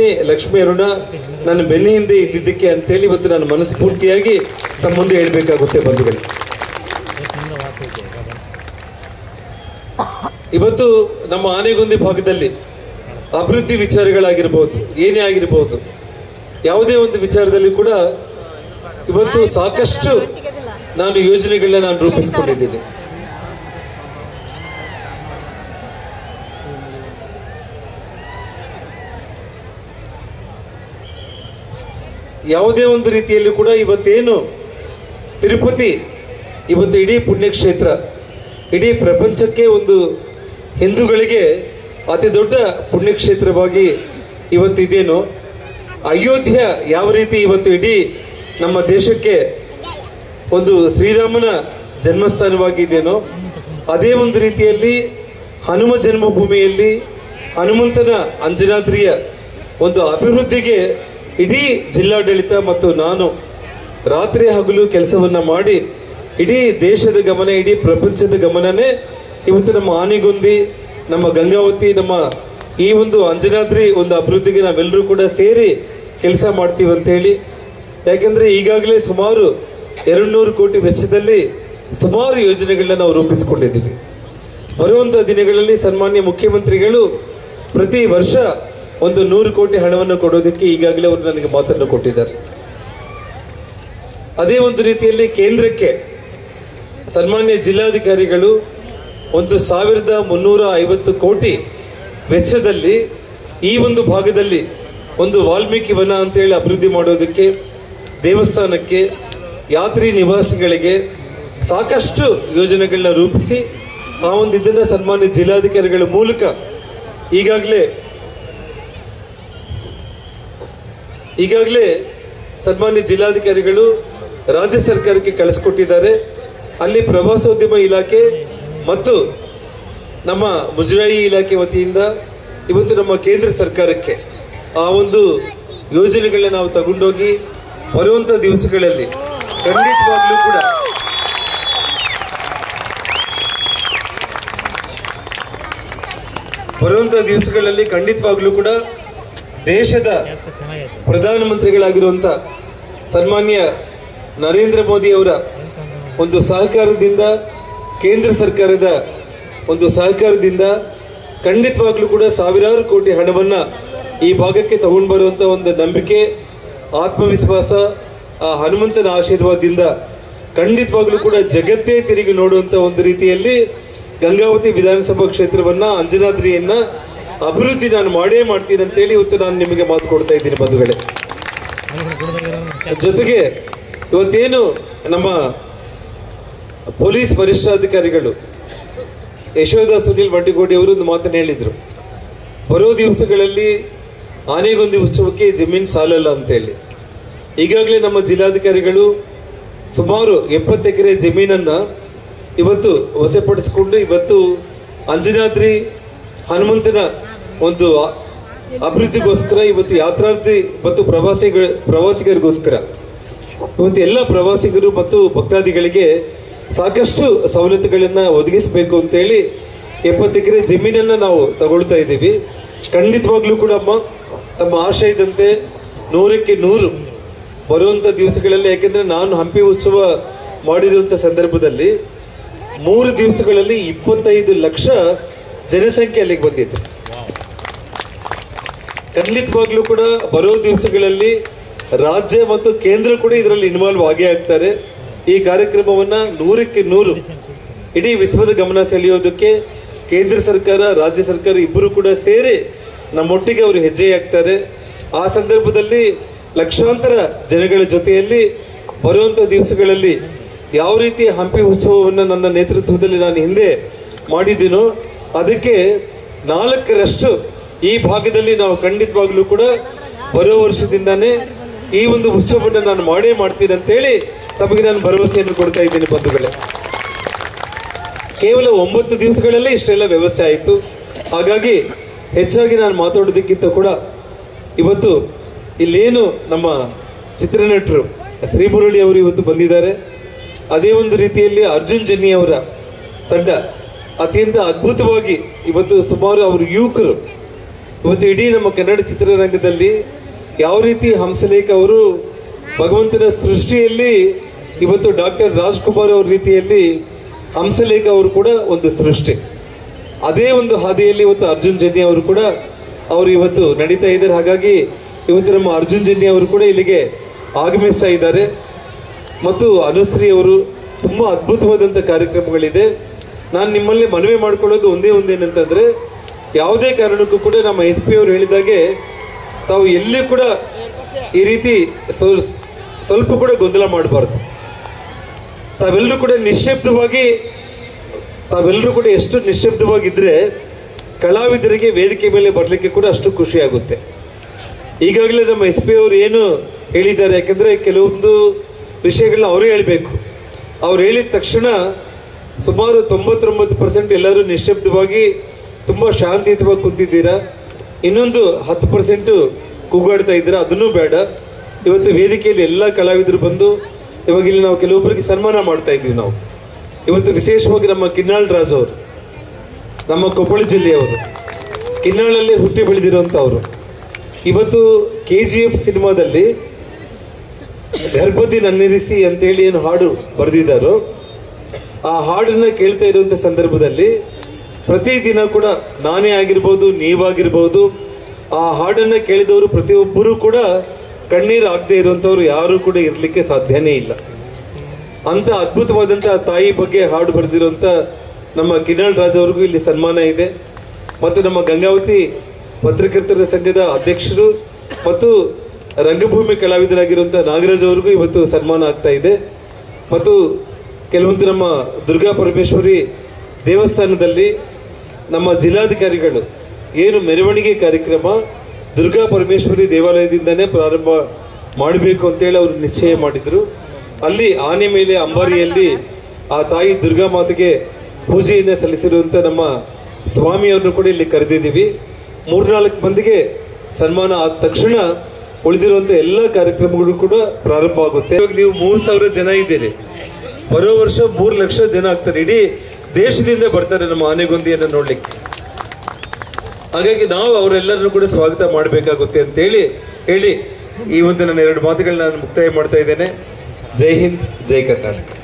ಪತ್ನಿ ಲಕ್ಷ್ಮೀ ಅರುಣ ನನ್ನ ಬೆನ್ನ ಹಿಂದೆ ಇದ್ದಿದ್ದಕ್ಕೆ ಅಂತೇಳಿ ಇವತ್ತು ನಾನು ಮನಸ್ಫೂರ್ತಿಯಾಗಿ ತಮ್ಮ ಮುಂದೆ ಹೇಳಬೇಕಾಗುತ್ತೆ ಬಂಧುಗಳು. ಇವತ್ತು ನಮ್ಮ ಆನೆಗೊಂದಿ ಭಾಗದಲ್ಲಿ ಅಭಿವೃದ್ಧಿ ವಿಚಾರಗಳಾಗಿರ್ಬೋದು, ಏನೇ ಆಗಿರ್ಬೋದು, ಯಾವುದೇ ಒಂದು ವಿಚಾರದಲ್ಲಿ ಕೂಡ ಇವತ್ತು ಸಾಕಷ್ಟು ನಾನು ಯೋಜನೆಗಳನ್ನ ನಾನು ರೂಪಿಸಿಕೊಂಡಿದ್ದೀನಿ. ಯಾವುದೇ ಒಂದು ರೀತಿಯಲ್ಲಿ ಕೂಡ ಇವತ್ತೇನು ತಿರುಪತಿ ಇವತ್ತು ಇಡೀ ಪುಣ್ಯಕ್ಷೇತ್ರ, ಇಡೀ ಪ್ರಪಂಚಕ್ಕೆ ಒಂದು ಹಿಂದೂಗಳಿಗೆ ಅತಿ ದೊಡ್ಡ ಪುಣ್ಯಕ್ಷೇತ್ರವಾಗಿ ಇವತ್ತಿದೇನೋ, ಅಯೋಧ್ಯ ಯಾವ ರೀತಿ ಇವತ್ತು ಇಡೀ ನಮ್ಮ ದೇಶಕ್ಕೆ ಒಂದು ಶ್ರೀರಾಮನ ಜನ್ಮಸ್ಥಾನವಾಗಿದೆಯೋ, ಅದೇ ಒಂದು ರೀತಿಯಲ್ಲಿ ಹನುಮ ಜನ್ಮಭೂಮಿಯಲ್ಲಿ ಹನುಮಂತನ ಅಂಜನಾದ್ರಿಯ ಒಂದು ಅಭಿವೃದ್ಧಿಗೆ ಇಡೀ ಜಿಲ್ಲಾಡಳಿತ ಮತ್ತು ನಾನು ರಾತ್ರಿ ಹಗಲು ಕೆಲಸವನ್ನು ಮಾಡಿ ಇಡೀ ದೇಶದ ಗಮನ, ಇಡೀ ಪ್ರಪಂಚದ ಗಮನನೇ ಇವತ್ತು ನಮ್ಮ ಆನೆಗೊಂದಿ, ನಮ್ಮ ಗಂಗಾವತಿ, ನಮ್ಮ ಈ ಒಂದು ಅಂಜನಾದ್ರಿ ಒಂದು ಅಭಿವೃದ್ಧಿಗೆ ನಾವೆಲ್ಲರೂ ಕೂಡ ಸೇರಿ ಕೆಲಸ ಮಾಡ್ತೀವಿ ಅಂತೇಳಿ. ಯಾಕೆಂದರೆ ಈಗಾಗಲೇ ಸುಮಾರು 200 ಕೋಟಿ ವೆಚ್ಚದಲ್ಲಿ ಸುಮಾರು ಯೋಜನೆಗಳನ್ನ ನಾವು ರೂಪಿಸಿಕೊಂಡಿದ್ದೀವಿ. ಬರುವಂಥ ದಿನಗಳಲ್ಲಿ ಸನ್ಮಾನ್ಯ ಮುಖ್ಯಮಂತ್ರಿಗಳು ಪ್ರತಿ ವರ್ಷ ಒಂದು 100 ಕೋಟಿ ಹಣವನ್ನು ಕೊಡೋದಕ್ಕೆ ಈಗಾಗಲೇ ಅವರು ನನಗೆ ಮಾತನ್ನು ಕೊಟ್ಟಿದ್ದಾರೆ. ಅದೇ ಒಂದು ರೀತಿಯಲ್ಲಿ ಕೇಂದ್ರಕ್ಕೆ ಸನ್ಮಾನ್ಯ ಜಿಲ್ಲಾಧಿಕಾರಿಗಳು 1350 ಕೋಟಿ ವೆಚ್ಚದಲ್ಲಿ ಈ ಒಂದು ಭಾಗದಲ್ಲಿ ಒಂದು ವಾಲ್ಮೀಕಿ ವನ ಅಂತೇಳಿ ಅಭಿವೃದ್ಧಿ ಮಾಡೋದಕ್ಕೆ, ದೇವಸ್ಥಾನಕ್ಕೆ, ಯಾತ್ರಿ ನಿವಾಸಿಗಳಿಗೆ ಸಾಕಷ್ಟು ಯೋಜನೆಗಳನ್ನ ರೂಪಿಸಿ ಆ ಒಂದು ಇದನ್ನು ಸನ್ಮಾನ್ಯ ಜಿಲ್ಲಾಧಿಕಾರಿಗಳ ಮೂಲಕ ಈಗಾಗಲೇ ಸನ್ಮಾನ್ಯ ಜಿಲ್ಲಾಧಿಕಾರಿಗಳು ರಾಜ್ಯ ಸರ್ಕಾರಕ್ಕೆ ಕಳಿಸ್ಕೊಟ್ಟಿದ್ದಾರೆ. ಅಲ್ಲಿ ಪ್ರವಾಸೋದ್ಯಮ ಇಲಾಖೆ ಮತ್ತು ನಮ್ಮ ಮುಜರಾಯಿ ಇಲಾಖೆ ವತಿಯಿಂದ ಇವತ್ತು ನಮ್ಮ ಕೇಂದ್ರ ಸರ್ಕಾರಕ್ಕೆ ಆ ಒಂದು ಯೋಜನೆಗಳನ್ನ ನಾವು ತಗೊಂಡೋಗಿ ಬರುವಂಥ ದಿವಸಗಳಲ್ಲಿ ಖಂಡಿತವಾಗ್ಲೂ ಕೂಡ ದೇಶದ ಪ್ರಧಾನಮಂತ್ರಿಗಳಾಗಿರುವಂಥ ಸನ್ಮಾನ್ಯ ನರೇಂದ್ರ ಮೋದಿ ಅವರ ಒಂದು ಸಹಕಾರದಿಂದ, ಕೇಂದ್ರ ಸರ್ಕಾರದ ಒಂದು ಸಹಕಾರದಿಂದ ಖಂಡಿತವಾಗ್ಲೂ ಕೂಡ ಸಾವಿರಾರು ಕೋಟಿ ಹಣವನ್ನು ಈ ಭಾಗಕ್ಕೆ ತಗೊಂಡು ಬರುವಂಥ ಒಂದು ನಂಬಿಕೆ, ಆತ್ಮವಿಶ್ವಾಸ, ಆ ಹನುಮಂತನ ಆಶೀರ್ವಾದದಿಂದ ಖಂಡಿತವಾಗ್ಲೂ ಕೂಡ ಜಗತ್ತೇ ತಿರುಗಿ ನೋಡುವಂಥ ಒಂದು ರೀತಿಯಲ್ಲಿ ಗಂಗಾವತಿ ವಿಧಾನಸಭಾ ಕ್ಷೇತ್ರವನ್ನ, ಅಂಜನಾದ್ರಿಯನ್ನ ಅಭಿವೃದ್ಧಿ ನಾನು ಮಾಡೇ ಮಾಡ್ತೀನಿ ಅಂತೇಳಿ ಇವತ್ತು ನಾನು ನಿಮಗೆ ಮಾತು ಕೊಡ್ತಾ ಇದ್ದೀನಿ ಬಂಧುಗಳೇ. ಜೊತೆಗೆ ಇವತ್ತೇನು ನಮ್ಮ ಪೊಲೀಸ್ ವರಿಷ್ಠಾಧಿಕಾರಿಗಳು ಯಶೋಧ ಸುನಿಲ್ ಬಂಡಿಗೋಡಿ ಅವರು ಒಂದು ಮಾತನ್ನು ಹೇಳಿದರು, ಬರೋ ದಿವಸಗಳಲ್ಲಿ ಆನೆಗೊಂದಿ ಉತ್ಸವಕ್ಕೆ ಜಮೀನು ಸಾಲಲ್ಲ ಅಂತೇಳಿ. ಈಗಾಗಲೇ ನಮ್ಮ ಜಿಲ್ಲಾಧಿಕಾರಿಗಳು ಸುಮಾರು 70 ಎಕರೆ ಜಮೀನನ್ನು ಇವತ್ತು ವಶಪಡಿಸಿಕೊಂಡು ಇವತ್ತು ಅಂಜನಾದ್ರಿ ಹನುಮಂತನ ಒಂದು ಅಭಿವೃದ್ಧಿಗೋಸ್ಕರ, ಇವತ್ತು ಯಾತ್ರಾರ್ಥಿ ಮತ್ತು ಪ್ರವಾಸಿಗರಿಗೋಸ್ಕರ ಇವತ್ತು ಎಲ್ಲ ಪ್ರವಾಸಿಗರು ಮತ್ತು ಭಕ್ತಾದಿಗಳಿಗೆ ಸಾಕಷ್ಟು ಸವಲತ್ತುಗಳನ್ನು ಒದಗಿಸಬೇಕು ಅಂತೇಳಿ 70 ಎಕರೆ ಜಮೀನನ್ನು ನಾವು ತಗೊಳ್ತಾ ಇದ್ದೀವಿ. ಖಂಡಿತವಾಗ್ಲೂ ಕೂಡ ತಮ್ಮ ಆಶಯದಂತೆ 100ಕ್ಕೆ 100 ಬರುವಂಥ ದಿವಸಗಳಲ್ಲಿ, ಯಾಕೆಂದರೆ ನಾನು ಹಂಪಿ ಉತ್ಸವ ಮಾಡಿರುವಂಥ ಸಂದರ್ಭದಲ್ಲಿ 3 ದಿವಸಗಳಲ್ಲಿ 25 ಲಕ್ಷ ಜನಸಂಖ್ಯೆ ಅಲ್ಲಿಗೆ ಬಂದಿತ್ತು. ಖಂಡಿತವಾಗ್ಲೂ ಕೂಡ ಬರೋ ದಿವಸಗಳಲ್ಲಿ ರಾಜ್ಯ ಮತ್ತು ಕೇಂದ್ರ ಕೂಡ ಇದರಲ್ಲಿ ಇನ್ವಾಲ್ವ್ ಆಗೇ ಆಗ್ತಾರೆ. ಈ ಕಾರ್ಯಕ್ರಮವನ್ನು 100ಕ್ಕೆ 100 ಇಡೀ ವಿಶ್ವದ ಗಮನ ಸೆಳೆಯೋದಕ್ಕೆ ಕೇಂದ್ರ ಸರ್ಕಾರ, ರಾಜ್ಯ ಸರ್ಕಾರ ಇಬ್ಬರು ಕೂಡ ಸೇರಿ ನಮ್ಮೊಟ್ಟಿಗೆ ಅವರು ಹೆಜ್ಜೆ ಹಾಕ್ತಾರೆ. ಆ ಸಂದರ್ಭದಲ್ಲಿ ಲಕ್ಷಾಂತರ ಜನಗಳ ಜೊತೆಯಲ್ಲಿ ಬರುವಂಥ ದಿವಸಗಳಲ್ಲಿ ಯಾವ ರೀತಿ ಹಂಪಿ ಉತ್ಸವವನ್ನು ನನ್ನ ನೇತೃತ್ವದಲ್ಲಿ ನಾನು ಹಿಂದೆ ಮಾಡಿದ್ದೀನೋ ಅದಕ್ಕೆ 4ರಷ್ಟು ಈ ಭಾಗದಲ್ಲಿ ನಾವು ಖಂಡಿತವಾಗ್ಲೂ ಕೂಡ ಬರೋ ವರ್ಷದಿಂದಾನೇ ಈ ಒಂದು ಉತ್ಸವವನ್ನು ನಾನು ಮಾಡೇ ಮಾಡ್ತೀನಿ ಅಂತೇಳಿ ತಮಗೆ ನಾನು ಭರವಸೆಯನ್ನು ಕೊಡ್ತಾ ಇದ್ದೀನಿ ಬಂಧುಗಳೇ. ಕೇವಲ 9 ದಿವಸಗಳಲ್ಲೇ ಇಷ್ಟೆಲ್ಲ ವ್ಯವಸ್ಥೆ ಆಯಿತು. ಹಾಗಾಗಿ ಹೆಚ್ಚಾಗಿ ನಾನು ಮಾತಾಡೋದಕ್ಕಿಂತ ಕೂಡ ಇವತ್ತು ಇಲ್ಲೇನು ನಮ್ಮ ಚಿತ್ರನಟರು ಶ್ರೀಮುರಳಿ ಅವರು ಇವತ್ತು ಬಂದಿದ್ದಾರೆ, ಅದೇ ಒಂದು ರೀತಿಯಲ್ಲಿ ಅರ್ಜುನ್ ಜನ್ನಿ ಅವರ ತಂಡ ಅತ್ಯಂತ ಅದ್ಭುತವಾಗಿ ಇವತ್ತು ಸುಮಾರು ಅವರು ಇವತ್ತು ಇಡೀ ನಮ್ಮ ಕನ್ನಡ ಚಿತ್ರರಂಗದಲ್ಲಿ ಯಾವ ರೀತಿ ಹಂಸಲೇಖ ಅವರು ಭಗವಂತನ ಸೃಷ್ಟಿಯಲ್ಲಿ ಇವತ್ತು ಡಾಕ್ಟರ್ ರಾಜ್ಕುಮಾರ್ ಅವ್ರ ರೀತಿಯಲ್ಲಿ ಹಂಸಲೇಖ ಅವರು ಕೂಡ ಒಂದು ಸೃಷ್ಟಿ. ಅದೇ ಒಂದು ಹಾದಿಯಲ್ಲಿ ಇವತ್ತು ಅರ್ಜುನ್ ಜನ್ಯ ಅವರು ಕೂಡ ಅವರು ಇವತ್ತು ನಡೀತಾ ಇದ್ದಾರೆ. ಹಾಗಾಗಿ ಇವತ್ತು ನಮ್ಮ ಅರ್ಜುನ್ ಜನ್ಯ ಅವರು ಕೂಡ ಇಲ್ಲಿಗೆ ಆಗಮಿಸ್ತಾ ಇದ್ದಾರೆ. ಮತ್ತು ಅನುಶ್ರೀ ಅವರು ತುಂಬ ಅದ್ಭುತವಾದಂಥ ಕಾರ್ಯಕ್ರಮಗಳಿದೆ. ನಾನು ನಿಮ್ಮಲ್ಲಿ ಮನವಿ ಮಾಡ್ಕೊಳ್ಳೋದು ಒಂದೇನಂತಂದರೆ, ಯಾವುದೇ ಕಾರಣಕ್ಕೂ ಕೂಡ ನಮ್ಮ SP ಅವರು ಹೇಳಿದಾಗೆ ತಾವು ಎಲ್ಲಿ ಕೂಡ ಈ ರೀತಿ ಸ್ವಲ್ಪ ಕೂಡ ಗೊಂದಲ ಮಾಡಬಾರ್ದು. ತಾವೆಲ್ಲರೂ ಕೂಡ ಎಷ್ಟು ನಿಶ್ಶಬ್ದವಾಗಿದ್ದರೆ ಕಲಾವಿದರಿಗೆ ವೇದಿಕೆ ಮೇಲೆ ಬರಲಿಕ್ಕೆ ಕೂಡ ಅಷ್ಟು ಖುಷಿ ಆಗುತ್ತೆ. ಈಗಾಗಲೇ ನಮ್ಮ SP ಅವರು ಏನು ಹೇಳಿದ್ದಾರೆ, ಯಾಕೆಂದರೆ ಕೆಲವೊಂದು ವಿಷಯಗಳನ್ನ ಅವರೇ ಹೇಳಬೇಕು. ಅವ್ರು ಹೇಳಿದ ತಕ್ಷಣ ಸುಮಾರು 99% ಎಲ್ಲರೂ ನಿಶ್ಶಬ್ದವಾಗಿ ತುಂಬ ಶಾಂತಿಯುತವಾಗಿ ಕುಂತಿದ್ದೀರಾ. ಇನ್ನೊಂದು 10% ಕೂಗಾಡ್ತಾ ಇದ್ದೀರಾ. ಅದನ್ನೂ ಬೇಡ. ಇವತ್ತು ವೇದಿಕೆಯಲ್ಲಿ ಎಲ್ಲ ಕಲಾವಿದರು ಬಂದು ಇವಾಗ ಇಲ್ಲಿ ನಾವು ಕೆಲವೊಬ್ಬರಿಗೆ ಸನ್ಮಾನ ಮಾಡ್ತಾ ಇದ್ದೀವಿ. ನಾವು ಇವತ್ತು ವಿಶೇಷವಾಗಿ ನಮ್ಮ ಕಿನ್ನಾಳ್ ರಾಜ್ ಅವರು, ನಮ್ಮ ಕೊಪ್ಪಳ ಜಿಲ್ಲೆಯವರು, ಕಿನ್ನಾಳಲ್ಲಿ ಹುಟ್ಟಿ ಬೆಳೆದಿರುವಂಥವ್ರು. ಇವತ್ತು KGF ಸಿನಿಮಾದಲ್ಲಿ ಗರ್ಭದಿ ನನ್ನಿರಿಸಿ ಅಂತೇಳಿ ಏನು ಹಾಡು ಬರೆದಿದ್ದಾರೋ ಆ ಹಾಡನ್ನು ಕೇಳ್ತಾ ಇರುವಂಥ ಸಂದರ್ಭದಲ್ಲಿ ಪ್ರತಿದಿನ ಕೂಡ ನಾನೇ ಆಗಿರ್ಬೋದು, ನೀವಾಗಿರ್ಬೋದು, ಆ ಹಾಡನ್ನು ಕೇಳಿದವರು ಪ್ರತಿಯೊಬ್ಬರೂ ಕೂಡ ಕಣ್ಣೀರು ಆಗದೆ ಇರುವಂಥವ್ರು ಯಾರೂ ಕೂಡ ಇರಲಿಕ್ಕೆ ಸಾಧ್ಯನೇ ಇಲ್ಲ. ಅಂಥ ಅದ್ಭುತವಾದಂಥ ತಾಯಿ ಬಗ್ಗೆ ಹಾಡು ಬರೆದಿರುವಂಥ ನಮ್ಮ ಕಿನ್ನಾಳ್ ರಾಜ್ ಅವ್ರಿಗೂ ಇಲ್ಲಿ ಸನ್ಮಾನ ಇದೆ. ಮತ್ತು ನಮ್ಮ ಗಂಗಾವತಿ ಪತ್ರಕರ್ತರ ಸಂಘದ ಅಧ್ಯಕ್ಷರು ಮತ್ತು ರಂಗಭೂಮಿ ಕಲಾವಿದರಾಗಿರುವಂಥ ನಾಗರಾಜ್ ಅವ್ರಿಗೂ ಇವತ್ತು ಸನ್ಮಾನ ಆಗ್ತಾ ಇದೆ. ಮತ್ತು ಕೆಲವೊಂದು ನಮ್ಮ ದುರ್ಗಾ ಪರಮೇಶ್ವರಿ ದೇವಸ್ಥಾನದಲ್ಲಿ ನಮ್ಮ ಜಿಲ್ಲಾಧಿಕಾರಿಗಳು ಏನು ಮೆರವಣಿಗೆ ಕಾರ್ಯಕ್ರಮ ದುರ್ಗಾ ಪರಮೇಶ್ವರಿ ದೇವಾಲಯದಿಂದನೇ ಪ್ರಾರಂಭ ಮಾಡಬೇಕು ಅಂತೇಳಿ ಅವರು ನಿಶ್ಚಯ ಮಾಡಿದರು. ಅಲ್ಲಿ ಆನೆ ಮೇಲೆ ಅಂಬಾರಿಯಲ್ಲಿ ಆ ತಾಯಿ ದುರ್ಗಾ ಮಾತೆಗೆ ಪೂಜೆಯನ್ನು ಸಲ್ಲಿಸಿರುವಂಥ ನಮ್ಮ ಸ್ವಾಮಿಯವ್ರನ್ನು ಕೂಡ ಇಲ್ಲಿ ಕರೆದಿದ್ದೀವಿ. 3-4 ಮಂದಿಗೆ ಸನ್ಮಾನ ಆದ ತಕ್ಷಣ ಉಳಿದಿರುವಂಥ ಎಲ್ಲ ಕಾರ್ಯಕ್ರಮಗಳು ಕೂಡ ಪ್ರಾರಂಭ ಆಗುತ್ತೆ. ಇವಾಗ ನೀವು 3,000 ಜನ ಇದ್ದೀರಿ. ಬರೋ ವರ್ಷ 3 ಲಕ್ಷ ಜನ ಆಗ್ತಾರೆ. ಇಡೀ ದೇಶದಿಂದ ಬರ್ತಾರೆ ನಮ್ಮ ಆನೆಗೊಂದಿಯನ್ನು ನೋಡ್ಲಿಕ್ಕೆ. ಹಾಗಾಗಿ ನಾವು ಅವರೆಲ್ಲರನ್ನು ಕೂಡ ಸ್ವಾಗತ ಮಾಡಬೇಕಾಗುತ್ತೆ ಅಂತೇಳಿ ಹೇಳಿ ಈ ಒಂದು ನನ್ನ 2 ಮಾತುಗಳನ್ನ ನಾನು ಮುಕ್ತಾಯ ಮಾಡ್ತಾ ಇದ್ದೇನೆ. ಜೈ ಹಿಂದ್, ಜೈ ಕರ್ನಾಟಕ.